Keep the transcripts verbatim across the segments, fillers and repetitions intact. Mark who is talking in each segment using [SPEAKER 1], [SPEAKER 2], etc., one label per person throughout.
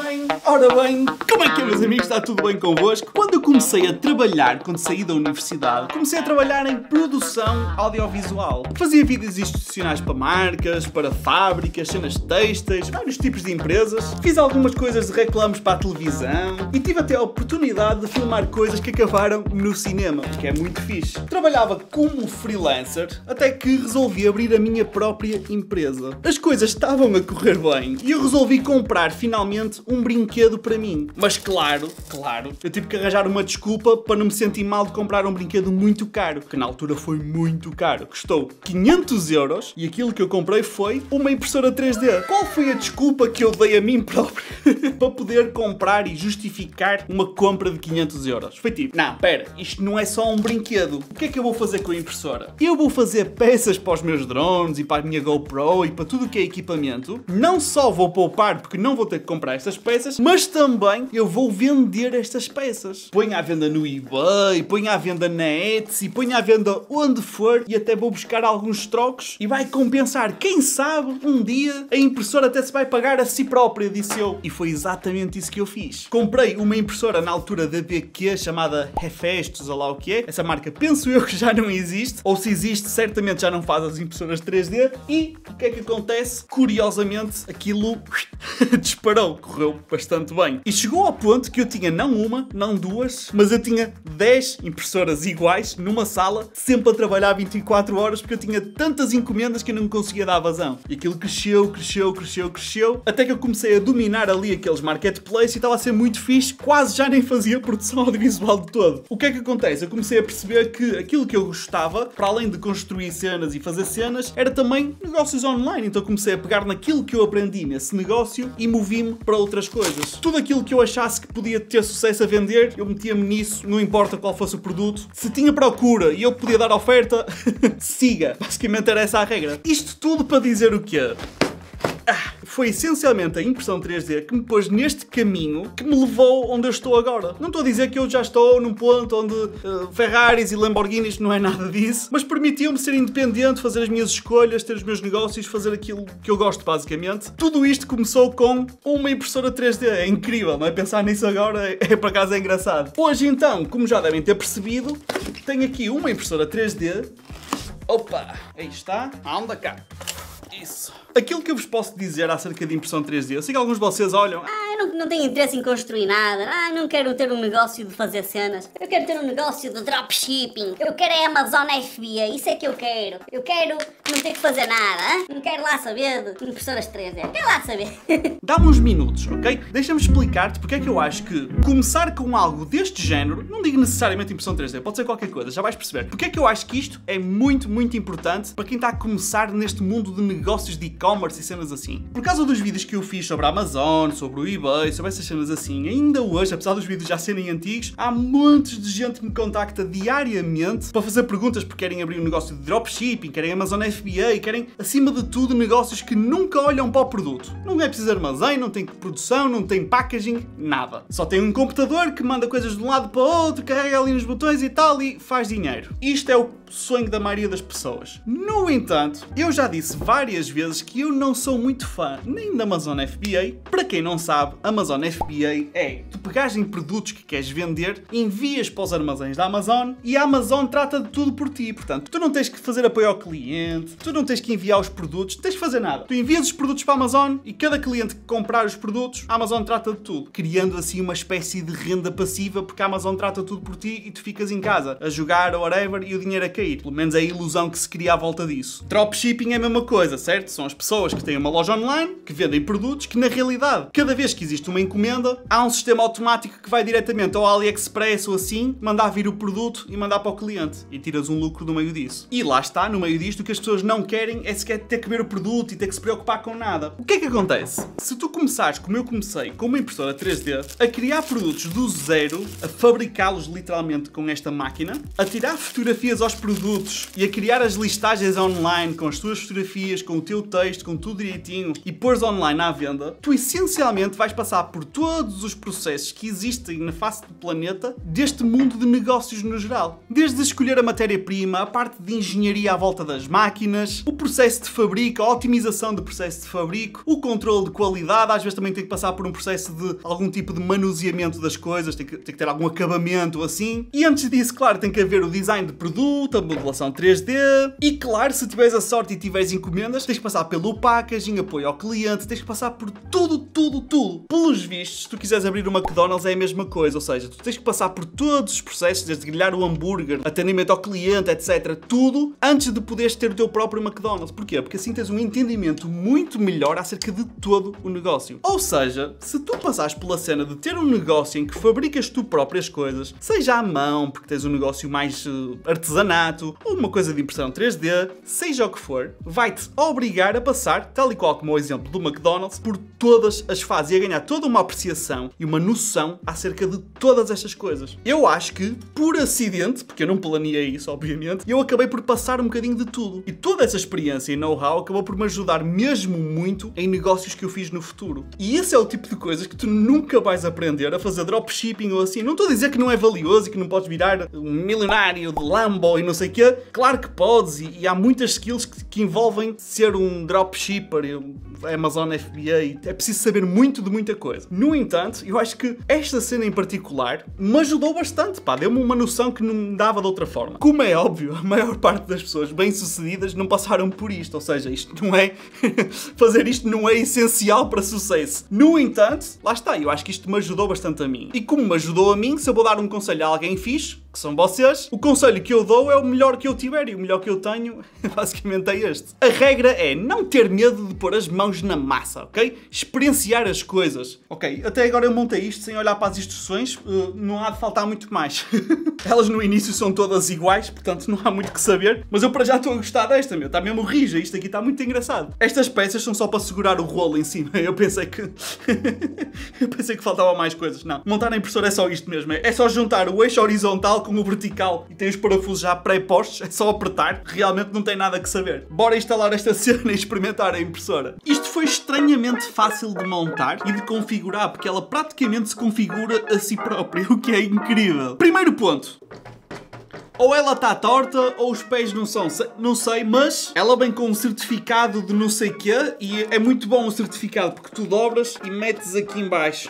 [SPEAKER 1] bem, ora bem, como é que é, meus amigos? Está tudo bem convosco? Quando eu comecei a trabalhar, quando saí da universidade, comecei a trabalhar em produção audiovisual. Fazia vídeos institucionais para marcas, para fábricas, cenas têxteis, vários tipos de empresas. Fiz algumas coisas de reclames para a televisão e tive até a oportunidade de filmar coisas que acabaram no cinema, que é muito fixe. Trabalhava como freelancer até que resolvi abrir a minha própria empresa. As coisas estavam a correr bem e eu resolvi comprar finalmente um brinquedo para mim. Mas claro, claro, eu tive que arranjar uma desculpa para não me sentir mal de comprar um brinquedo muito caro, que na altura foi muito caro. Custou quinhentos euros e aquilo que eu comprei foi uma impressora três D. Qual foi a desculpa que eu dei a mim próprio para poder comprar e justificar uma compra de quinhentos euros? Foi tipo, não, pera, isto não é só um brinquedo. O que é que eu vou fazer com a impressora? Eu vou fazer peças para os meus drones e para a minha GoPro e para tudo o que é equipamento. Não só vou poupar porque não vou ter que comprar estas peças, mas também eu vou vender estas peças. Ponho à venda no eBay, ponho à venda na Etsy, ponho à venda onde for e até vou buscar alguns trocos e vai compensar. Quem sabe um dia a impressora até se vai pagar a si própria, disse eu. E foi exatamente isso que eu fiz. Comprei uma impressora na altura da B Q chamada Hefestos, ou lá o que é. Essa marca penso eu que já não existe, ou se existe certamente já não faz as impressoras três D. E o que é que acontece? Curiosamente aquilo disparou, correu bastante bem. E chegou ao ponto que eu tinha não uma, não duas, mas eu tinha dez impressoras iguais numa sala, sempre a trabalhar vinte e quatro horas, porque eu tinha tantas encomendas que eu não conseguia dar vazão. E aquilo cresceu, cresceu, cresceu, cresceu, até que eu comecei a dominar ali aqueles marketplaces e estava a ser muito fixe, quase já nem fazia produção audiovisual de todo. O que é que acontece? Eu comecei a perceber que aquilo que eu gostava, para além de construir cenas e fazer cenas, era também negócios online. Então comecei a pegar naquilo que eu aprendi nesse negócio e movi-me para outras coisas. Tudo aquilo que eu achasse que podia ter sucesso a vender, eu metia-me nisso, não importa qual fosse o produto. Se tinha procura e eu podia dar oferta, siga. Basicamente era essa a regra. Isto tudo para dizer o quê? Ah, foi essencialmente a impressão três D que me pôs neste caminho que me levou onde eu estou agora. Não estou a dizer que eu já estou num ponto onde uh, Ferraris e Lamborghinis não é nada disso, mas permitiu-me ser independente, fazer as minhas escolhas, ter os meus negócios, fazer aquilo que eu gosto basicamente. Tudo isto começou com uma impressora três D. É incrível, não é? Pensar nisso agora é, é por acaso é engraçado. Hoje então, como já devem ter percebido, tenho aqui uma impressora três D. Opa, aí está. Anda cá. Isso. Aquilo que eu vos posso dizer acerca de impressão três D, eu sei que alguns de vocês olham...
[SPEAKER 2] Ah, eu não, não tenho interesse em construir nada. Ah, não quero ter um negócio de fazer cenas. Eu quero ter um negócio de dropshipping. Eu quero a Amazon F B A, isso é que eu quero. Eu quero não ter que fazer nada, hein? Não quero lá saber de impressoras três D. Quero lá saber.
[SPEAKER 1] Dá-me uns minutos, ok? Deixa-me explicar-te porque é que eu acho que começar com algo deste género, não digo necessariamente impressão três D, pode ser qualquer coisa, já vais perceber. Porque é que eu acho que isto é muito, muito importante para quem está a começar neste mundo de negócios de e-commerce e cenas assim. Por causa dos vídeos que eu fiz sobre a Amazon, sobre o eBay, sobre essas cenas assim, ainda hoje, apesar dos vídeos já serem antigos, há montes de gente que me contacta diariamente para fazer perguntas porque querem abrir um negócio de dropshipping, querem Amazon F B A, querem, acima de tudo, negócios que nunca olham para o produto. Não é preciso armazém, não tem produção, não tem packaging, nada. Só tem um computador que manda coisas de um lado para o outro, carrega ali nos botões e tal e faz dinheiro. Isto é o sonho da maioria das pessoas. No entanto, eu já disse várias vezes que eu não sou muito fã nem da Amazon F B A. Para quem não sabe, Amazon F B A é tu pegares em produtos que queres vender, envias para os armazéns da Amazon e a Amazon trata de tudo por ti. Portanto, tu não tens que fazer apoio ao cliente, tu não tens que enviar os produtos, não tens que fazer nada. Tu envias os produtos para a Amazon e cada cliente que comprar os produtos, a Amazon trata de tudo, criando assim uma espécie de renda passiva porque a Amazon trata tudo por ti e tu ficas em casa a jogar ou whatever e o dinheiro a cair. Pelo menos é a ilusão que se cria à volta disso. Dropshipping é a mesma coisa, certo? São as pessoas que têm uma loja online, que vendem produtos, que na realidade, cada vez que existe uma encomenda, há um sistema automático que vai diretamente ao AliExpress ou assim, mandar vir o produto e mandar para o cliente. E tiras um lucro no meio disso. E lá está, no meio disto, o que as pessoas não querem é sequer ter que ver o produto e ter que se preocupar com nada. O que é que acontece? Se tu começares, como eu comecei, com uma impressora três D, a criar produtos do zero, a fabricá-los literalmente com esta máquina, a tirar fotografias aos produtos e a criar as listagens online com as tuas fotografias, com o teu texto, com tudo direitinho e pôres online à venda, tu essencialmente vais passar por todos os processos que existem na face do planeta deste mundo de negócios no geral. Desde escolher a matéria-prima, a parte de engenharia à volta das máquinas, o processo de fabrico, a otimização do processo de fabrico, o controle de qualidade, às vezes também tem que passar por um processo de algum tipo de manuseamento das coisas, tem que, tem que ter algum acabamento assim. E antes disso, claro, tem que haver o design de produto, a modelação três D e, claro, se tiveres a sorte e tiveres encomendas, tens que passar pelo packaging, apoio ao cliente, tens que passar por tudo, tudo, tudo. Pelos vistos, se tu quiseres abrir uma McDonald's é a mesma coisa, ou seja, tu tens que passar por todos os processos, desde grelhar o hambúrguer, atendimento ao cliente, etcétera, tudo, antes de poderes ter o teu próprio McDonald's. Porquê? Porque assim tens um entendimento muito melhor acerca de todo o negócio. Ou seja, se tu passares pela cena de ter um negócio em que fabricas tu próprias coisas, seja à mão, porque tens um negócio mais uh, artesanato, ou uma coisa de impressão três D, seja o que for, vai-te obrigar a passar, tal e qual como o exemplo do McDonald's, por todas as fases e a ganhar toda uma apreciação e uma noção acerca de todas estas coisas. Eu acho que, por acidente, porque eu não planeei isso, obviamente, eu acabei por passar um bocadinho de tudo. E toda essa experiência e know-how acabou por me ajudar mesmo muito em negócios que eu fiz no futuro. E esse é o tipo de coisas que tu nunca vais aprender a fazer dropshipping ou assim. Não estou a dizer que não é valioso e que não podes virar um milionário de Lambo e não sei o quê. Claro que podes, e, e há muitas skills que, que envolvem ser um dropshipper, um Amazon F B A. É preciso saber muito de muita coisa. No entanto, eu acho que esta cena em particular me ajudou bastante, pá. Deu-me uma noção que não me dava de outra forma. Como é óbvio, a maior parte das pessoas bem-sucedidas não passaram por isto. Ou seja, isto não é... fazer isto não é essencial para sucesso. No entanto, lá está. Eu acho que isto me ajudou bastante a mim. E como me ajudou a mim, se eu vou dar um conselho a alguém fixe, que são vocês, o conselho que eu dou é o melhor que eu tiver. E o melhor que eu tenho, basicamente, é este. A regra é não ter medo de pôr as mãos na massa, ok? Experienciar as coisas. Ok, até agora eu montei isto sem olhar para as instruções, uh, não há de faltar muito mais. Elas no início são todas iguais, portanto não há muito que saber, mas eu para já estou a gostar desta, meu. Está mesmo rija, isto aqui está muito engraçado. Estas peças são só para segurar o rolo em cima. Eu pensei que... eu pensei que faltava mais coisas. Não, montar a impressora é só isto mesmo. É só juntar o eixo horizontal com o vertical e tem os parafusos já pré-postos, é só apertar. Realmente não tem nada que saber. Bora instalar esta cena e experimentar a impressora. Isto foi estranhamente fácil de montar e de configurar, porque ela praticamente se configura a si própria, o que é incrível. Primeiro ponto. Ou ela está torta, ou os pés não são, não sei, mas ela vem com um certificado de não sei quê, e é muito bom o certificado, porque tu dobras e metes aqui em baixo.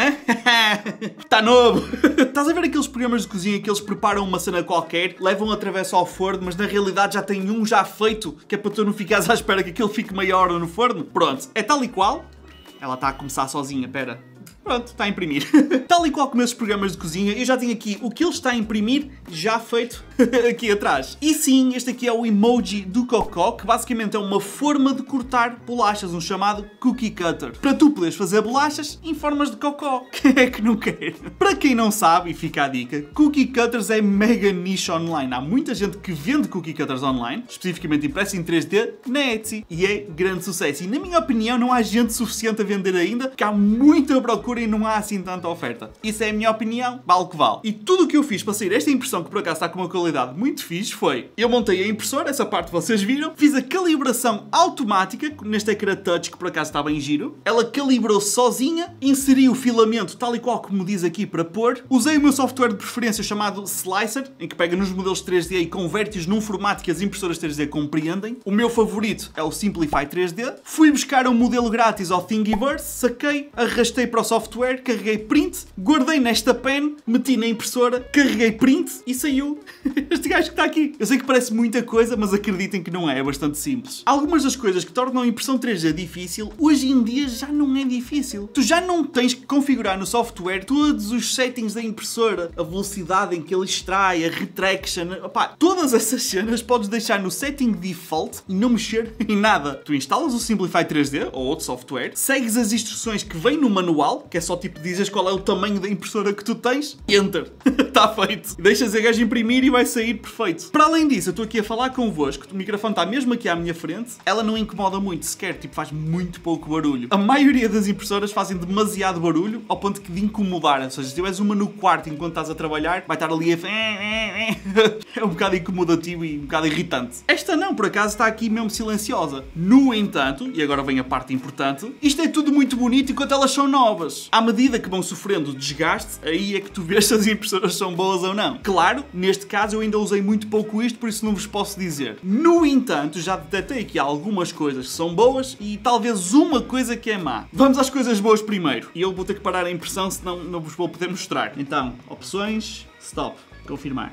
[SPEAKER 1] Está novo! Estás a ver aqueles programas de cozinha que eles preparam uma cena qualquer, levam a travessa ao forno, mas na realidade já tem um já feito, que é para tu não ficares à espera que aquele fique meia hora no forno? Pronto, é tal e qual. Ela está a começar sozinha, pera. Pronto, está a imprimir. Tal e qual como esses programas de cozinha, eu já tenho aqui o que ele está a imprimir já feito aqui atrás. E sim, este aqui é o emoji do Cocó, que basicamente é uma forma de cortar bolachas, um chamado cookie cutter. Para tu poderes fazer bolachas em formas de cocó. Quem é que não quer? Para quem não sabe, e fica a dica, cookie cutters é mega niche online. Há muita gente que vende cookie cutters online, especificamente impresso em três D, na Etsy, e é grande sucesso. E na minha opinião não há gente suficiente a vender ainda, porque há muita procura e não há assim tanta oferta. Isso é a minha opinião, vale o que vale. E tudo o que eu fiz para sair esta impressão, que por acaso está com uma qualidade muito fixe, foi... Eu montei a impressora, essa parte vocês viram, fiz a calibração automática, neste ecrã touch que por acaso estava em giro, ela calibrou sozinha, inseri o filamento tal e qual como diz aqui para pôr, usei o meu software de preferência chamado Slicer, em que pega nos modelos três D e converte-os num formato que as impressoras três D compreendem. O meu favorito é o Simplify três D. Fui buscar um modelo grátis ao Thingiverse, saquei, arrastei para o software, carreguei print, guardei nesta pen, meti na impressora, carreguei print e saiu este gajo que está aqui. Eu sei que parece muita coisa, mas acreditem que não é, é bastante simples. Algumas das coisas que tornam a impressão três D difícil, hoje em dia já não é difícil. Tu já não tens que configurar no software todos os settings da impressora, a velocidade em que ele extrai, a retraction, opá, todas essas cenas podes deixar no setting default e não mexer em nada. Tu instalas o Simplify três D ou outro software, segues as instruções que vem no manual, que é só tipo dizes qual é o tamanho da impressora que tu tens, enter. Está feito. Deixas a gajo imprimir e vai sair perfeito. Para além disso, eu estou aqui a falar convosco, o microfone está mesmo aqui à minha frente, ela não incomoda muito sequer, tipo faz muito pouco barulho. A maioria das impressoras fazem demasiado barulho ao ponto que de incomodar, ou seja, se tiveres uma no quarto enquanto estás a trabalhar, vai estar ali a... é um bocado incomodativo e um bocado irritante. Esta não, por acaso está aqui mesmo silenciosa. No entanto, e agora vem a parte importante, isto é tudo muito bonito enquanto elas são novas. boas. À medida que vão sofrendo desgaste, aí é que tu vês se as impressoras são boas ou não. Claro, neste caso eu ainda usei muito pouco isto, por isso não vos posso dizer. No entanto, já detectei aqui algumas coisas que são boas e talvez uma coisa que é má. Vamos às coisas boas primeiro. E eu vou ter que parar a impressão, senão não vos vou poder mostrar. Então, opções, stop, confirmar.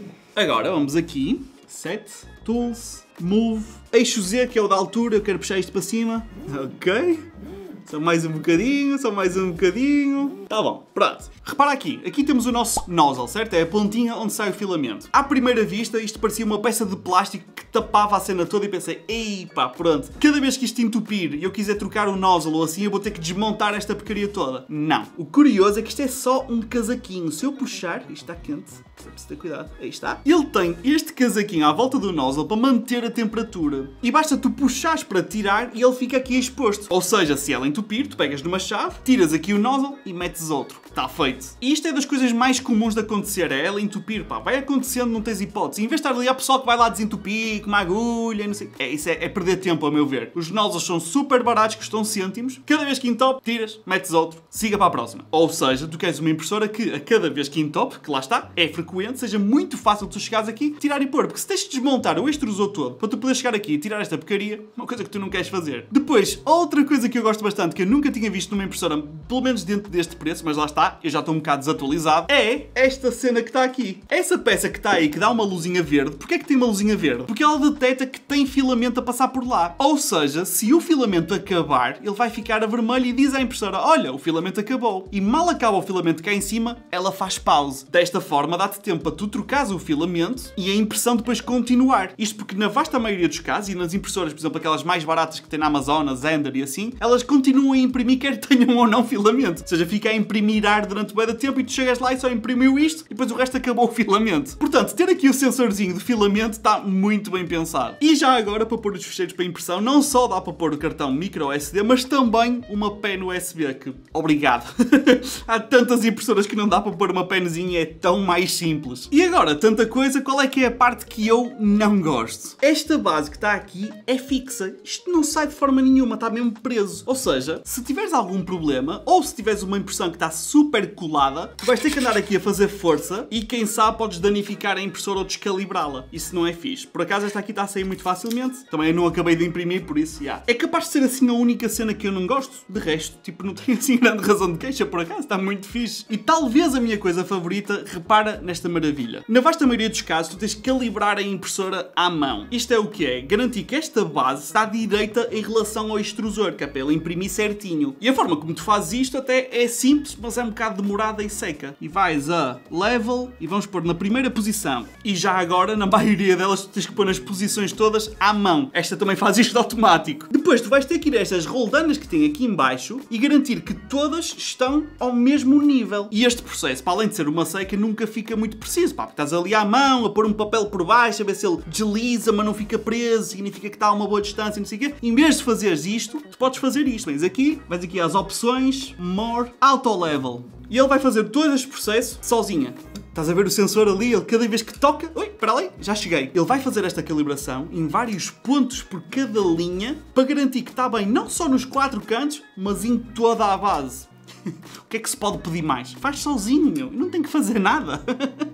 [SPEAKER 1] Agora vamos aqui, set, tools, move, eixo Z, que é o da altura, eu quero puxar isto para cima. Ok. Só mais um bocadinho, só mais um bocadinho. Tá bom, pronto. Repara aqui, aqui temos o nosso nozzle, certo? É a pontinha onde sai o filamento. À primeira vista, isto parecia uma peça de plástico que tapava a cena toda e pensei, ei pá, pronto. Cada vez que isto entupir e eu quiser trocar o nozzle ou assim, eu vou ter que desmontar esta porcaria toda. Não. O curioso é que isto é só um casaquinho. Se eu puxar, isto está quente, é preciso ter cuidado. Aí está. Ele tem este casaquinho à volta do nozzle para manter a temperatura. E basta tu puxares para tirar e ele fica aqui exposto. Ou seja, se ela entupir, tu pegas numa chave, tiras aqui o nozzle e metes outro. Está feito. E isto é das coisas mais comuns de acontecer, é ela entupir, pá. Vai acontecendo, não tens hipótese. Em vez de estar ali, há pessoal que vai lá desentupir com uma agulha, não sei. É, isso é, é perder tempo, a meu ver. Os nozzles são super baratos, custam cêntimos. Cada vez que entope, tiras, metes outro, siga para a próxima. Ou seja, tu queres uma impressora que a cada vez que entope, que lá está, é frequente, seja muito fácil tu chegares aqui, tirar e pôr. Porque se tens de desmontar o extrusor todo para tu poder chegar aqui e tirar esta porcaria, uma coisa que tu não queres fazer. Depois, outra coisa que eu gosto bastante, que eu nunca tinha visto numa impressora, pelo menos dentro deste preço, mas lá está, eu já estou um bocado desatualizado, é esta cena que está aqui. Essa peça que está aí, que dá uma luzinha verde, porquê é que tem uma luzinha verde? Porque ela detecta que tem filamento a passar por lá. Ou seja, se o filamento acabar, ele vai ficar a vermelho e diz à impressora, olha, o filamento acabou. E mal acaba o filamento cá em cima, ela faz pause. Desta forma, dá-te tempo para tu trocares o filamento e a impressão depois continuar. Isto porque na vasta maioria dos casos, e nas impressoras, por exemplo, aquelas mais baratas que tem na Amazon, a Zender e assim, elas continuam a imprimir quer tenham ou não filamento. Ou seja, fica a imprimir ar durante bem de tempo e tu chegas lá e só imprimiu isto e depois o resto acabou o filamento. Portanto, ter aqui o sensorzinho de filamento está muito bem pensado. E já agora, para pôr os ficheiros para impressão, não só dá para pôr o cartão micro S D, mas também uma pen U S B, que... Obrigado. Há tantas impressoras que não dá para pôr uma penzinha, é tão mais simples. E agora, tanta coisa, qual é que é a parte que eu não gosto? Esta base que está aqui é fixa. Isto não sai de forma nenhuma, está mesmo preso. Ou seja, se tiveres algum problema, ou se tiveres uma impressão que está super colada, tu vais ter que andar aqui a fazer força e quem sabe podes danificar a impressora ou descalibrá-la. Isso não é fixe. Por acaso esta aqui está a sair muito facilmente. Também eu não acabei de imprimir, por isso, já. Yeah. É capaz de ser assim a única cena que eu não gosto. De resto, tipo, não tenho assim grande razão de queixa, por acaso. Está muito fixe. E talvez a minha coisa favorita, repara nesta maravilha. Na vasta maioria dos casos, tu tens que calibrar a impressora à mão. Isto é o que é? Garantir que esta base está direita em relação ao extrusor, que é para ele imprimir certinho. E a forma como tu fazes isto até é simples, mas é um bocado demorada e seca. E vais a level e vamos pôr na primeira posição. E já agora, na maioria delas, tu tens que pôr nas posições todas à mão. Esta também faz isto automático. Depois tu vais ter que ir a estas roldanas que tem aqui em baixo e garantir que todas estão ao mesmo nível. E este processo, para além de ser uma seca, nunca fica muito preciso. Pá, estás ali à mão, a pôr um papel por baixo, a ver se ele desliza, mas não fica preso, significa que está a uma boa distância, não sei o quê. Em vez de fazeres isto, tu podes fazer isto. Vens aqui, vais aqui às opções, More, Auto Level. E ele vai fazer todo este processo sozinha. Estás a ver o sensor ali, ele cada vez que toca... Ui, espera ali, já cheguei. Ele vai fazer esta calibração em vários pontos por cada linha para garantir que está bem não só nos quatro cantos, mas em toda a base. O que é que se pode pedir mais? Faz sozinho, meu. Não tem que fazer nada.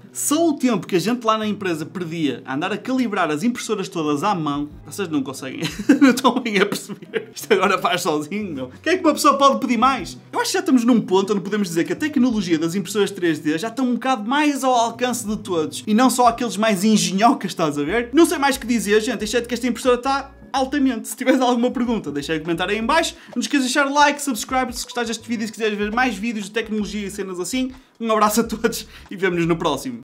[SPEAKER 1] Só o tempo que a gente lá na empresa perdia a andar a calibrar as impressoras todas à mão, vocês não conseguem. Não estão bem a perceber. Isto agora faz sozinho, meu. O que é que uma pessoa pode pedir mais? Eu acho que já estamos num ponto onde podemos dizer que a tecnologia das impressoras três D já está um bocado mais ao alcance de todos. E não só aqueles mais engenhocas, estás a ver? Não sei mais o que dizer, gente. Exceto que esta impressora está... altamente. Se tiveres alguma pergunta, deixa aí um comentário aí em baixo. Não esqueças de deixar like, subscribe se gostares deste vídeo e se quiseres ver mais vídeos de tecnologia e cenas assim. Um abraço a todos e vemo-nos no próximo.